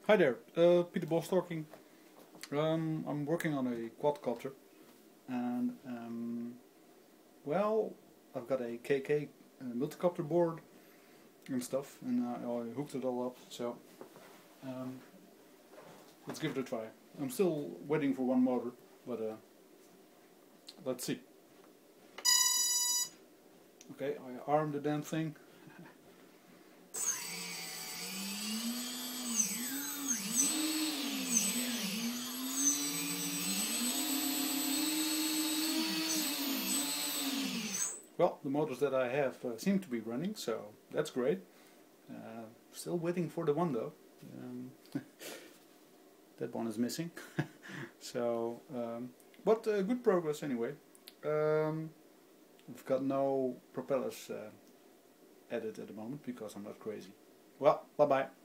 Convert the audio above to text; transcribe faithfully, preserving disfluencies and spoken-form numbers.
Hi there, uh, Peter Bos talking. Um, I'm working on a quadcopter, and um, well, I've got a K K uh, multicopter board and stuff, and uh, I hooked it all up. So um, let's give it a try. I'm still waiting for one motor, but uh, let's see. Okay, I armed the damn thing. Well, the motors that I have uh, seem to be running, so that's great. Uh, still waiting for the one though. Um, that one is missing. so, um, but uh, good progress anyway. Um, I've got no propellers uh, added at the moment because I'm not crazy. Well, bye bye.